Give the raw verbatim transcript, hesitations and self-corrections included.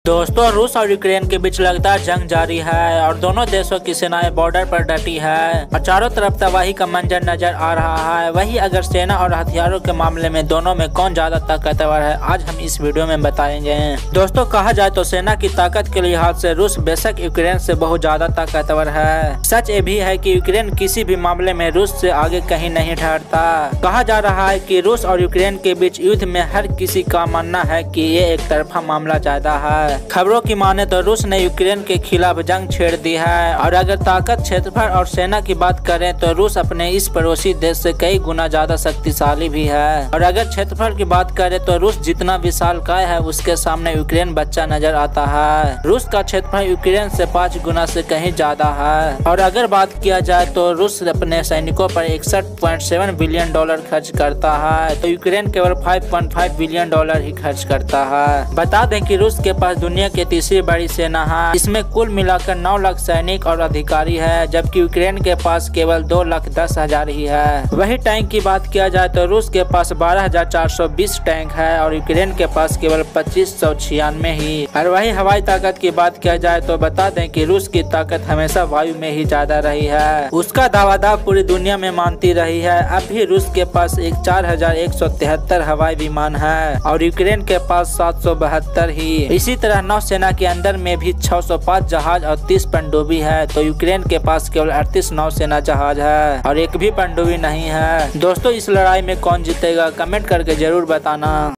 दोस्तों, रूस और यूक्रेन के बीच लगातार जंग जारी है और दोनों देशों की सेनाएं बॉर्डर पर डटी है और चारों तरफ तबाही का मंजर नजर आ रहा है। वही अगर सेना और हथियारों के मामले में दोनों में कौन ज्यादा ताकतवर है, आज हम इस वीडियो में बताएंगे। दोस्तों, कहा जाए तो सेना की ताकत के लिहाज से रूस बेशक यूक्रेन से बहुत ज्यादा ताकतवर है। सच ये भी है कि यूक्रेन किसी भी मामले में रूस से आगे कहीं नहीं ठहरता। कहा जा रहा है कि रूस और यूक्रेन के बीच युद्ध में हर किसी का मानना है कि ये एक तरफा मामला ज्यादा है। खबरों की माने तो रूस ने यूक्रेन के खिलाफ जंग छेड़ दी है और अगर ताकत, क्षेत्रफल और सेना की बात करें तो रूस अपने इस पड़ोसी देश से कई गुना ज्यादा शक्तिशाली भी है। और अगर क्षेत्रफल की बात करें तो रूस जितना विशालकाय है उसके सामने यूक्रेन बच्चा नजर आता है। रूस का क्षेत्रफल यूक्रेन से पाँच गुना से कहीं ज्यादा है। और अगर बात किया जाए तो रूस अपने सैनिकों पर इकसठ पॉइंट सात बिलियन डॉलर खर्च करता है तो यूक्रेन केवल पाँच पॉइंट पाँच बिलियन डॉलर ही खर्च करता है। बता दें कि रूस के पास दुनिया की तीसरी बड़ी सेना है। इसमें कुल मिलाकर नौ लाख सैनिक और अधिकारी है, जबकि यूक्रेन के पास केवल दो लाख दस हजार ही है। वही टैंक की बात किया जाए तो रूस के पास बारह हजार चार सौ बीस टैंक है और यूक्रेन के पास केवल पच्चीस सौ छियानवे ही। और वही हवाई ताकत की बात किया जाए तो बता दें कि रूस की ताकत हमेशा वायु में ही ज्यादा रही है। उसका दावादार पूरी दुनिया में मानती रही है। अब भी रूस के पास एक चार हजार एक सौ तिहत्तर हवाई विमान है और यूक्रेन के पास सात सौ बहत्तर ही। इसी तरह नौसेना के अंदर में भी छह सौ पाँच जहाज और तीस पनडुब्बी है तो यूक्रेन के पास केवल अड़तीस नौसेना जहाज है और एक भी पनडुब्बी नहीं है। दोस्तों, इस लड़ाई में कौन जीतेगा कमेंट करके जरूर बताना।